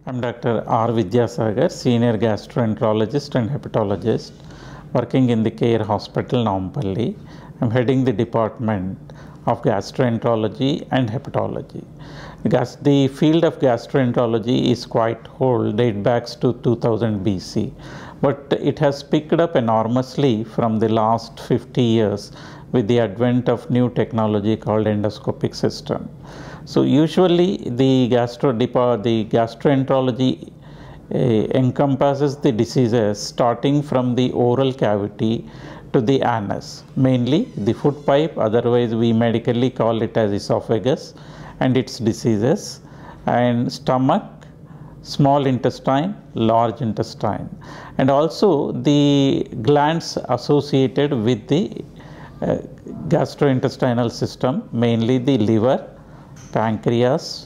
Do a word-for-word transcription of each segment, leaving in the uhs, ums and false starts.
I'm Doctor R. Vidyasagar, Senior Gastroenterologist and Hepatologist, working in the CARE Hospital, Nampally. I'm heading the Department of Gastroenterology and Hepatology. Gas the field of gastroenterology is quite old, date back to two thousand B C, but it has picked up enormously from the last fifty years with the advent of new technology called endoscopic system. So usually the gastro the gastroenterology uh, encompasses the diseases starting from the oral cavity to the anus, mainly the food pipe, otherwise we medically call it as esophagus, and its diseases, and stomach, small intestine, large intestine, and also the glands associated with the uh, gastrointestinal system, mainly the liver, pancreas,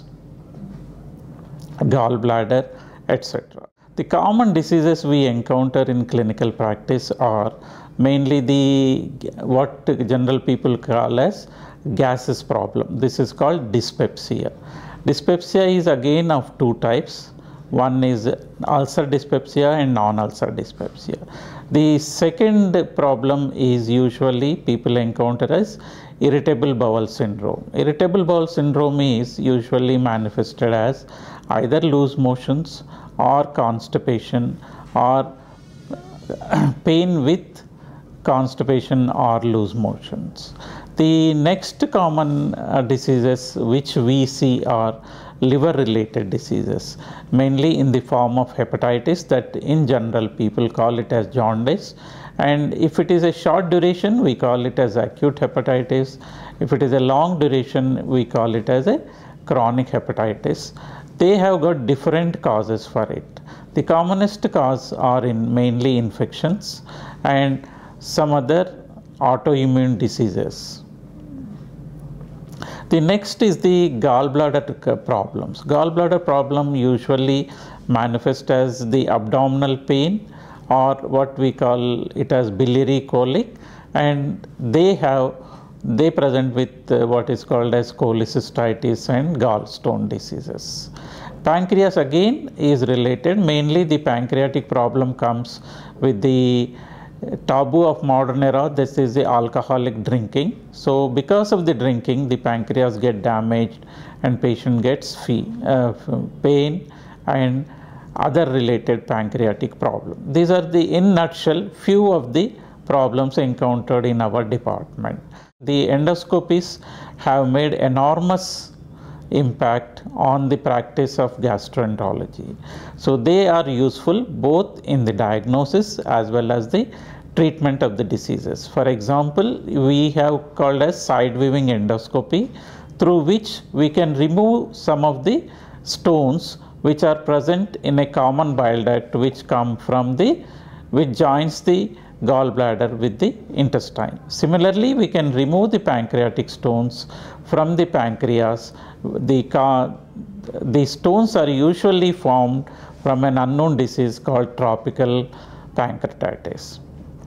gallbladder, et cetera. The common diseases we encounter in clinical practice are mainly the what general people call as gases problem. This is called dyspepsia. Dyspepsia is again of two types. One is ulcer dyspepsia and non-ulcer dyspepsia. The second problem is usually people encounter as irritable bowel syndrome. Irritable bowel syndrome is usually manifested as either loose motions or constipation or pain with constipation or loose motions. The next common uh, diseases which we see are liver related diseases, mainly in the form of hepatitis, that in general people call it as jaundice, and if it is a short duration we call it as acute hepatitis. If it is a long duration we call it as a chronic hepatitis. They have got different causes for it. The commonest cause are in mainly infections and some other autoimmune diseases. The next is the gallbladder problems. Gallbladder problem usually manifest as the abdominal pain or what we call it as biliary colic, and they have they present with uh, what is called as cholecystitis and gallstone diseases. Pancreas again is related. Mainly the pancreatic problem comes with the taboo of modern era. This is the alcoholic drinking. So because of the drinking the pancreas get damaged and patient gets fee, uh, pain and other related pancreatic problem. These are the in nutshell few of the problems encountered in our department. The endoscopies have made enormous impact on the practice of gastroenterology. So they are useful both in the diagnosis as well as the treatment of the diseases. For example, we have called as side weaving endoscopy, through which we can remove some of the stones which are present in a common bile duct which come from the which joins the gallbladder with the intestine. Similarly, we can remove the pancreatic stones from the pancreas. The, the stones are usually formed from an unknown disease called tropical pancreatitis.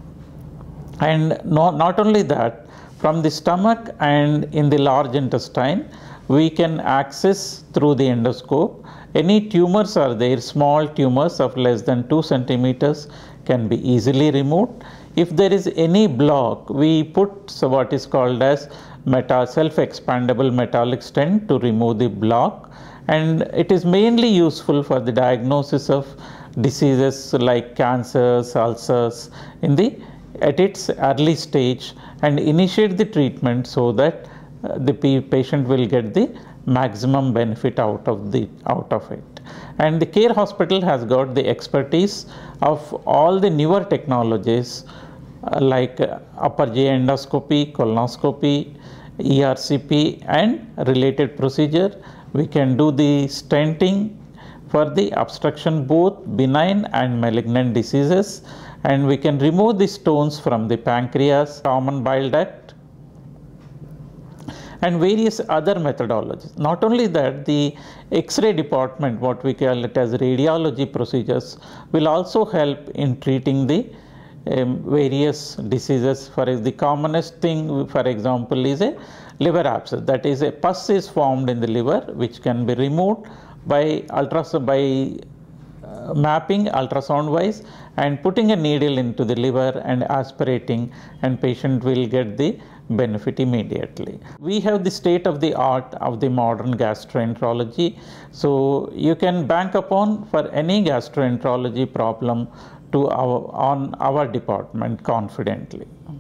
And no, not only that, from the stomach and in the large intestine, we can access through the endoscope any tumors are there, small tumors of less than two centimeters can be easily removed. If there is any block, we put so what is called as meta self-expandable metallic stent to remove the block, and it is mainly useful for the diagnosis of diseases like cancers, ulcers in the at its early stage and initiate the treatment so that uh, the patient will get the maximum benefit out of the out of it. And the CARE hospital has got the expertise of all the newer technologies uh, like uh, upper G I endoscopy, colonoscopy, E R C P and related procedure. We can do the stenting for the obstruction both benign and malignant diseases, and we can remove the stones from the pancreas, common bile duct and various other methodologies. Not only that, the X-ray department, what we call it as radiology procedures, will also help in treating the um, various diseases. For the commonest thing, for example, is a liver abscess. That is, a pus is formed in the liver which can be removed by ultrasound, by uh, mapping ultrasound wise and putting a needle into the liver and aspirating, and patient will get the benefit immediately. We have the state of the art of the modern gastroenterology, so you can bank upon for any gastroenterology problem to our, on our department confidently.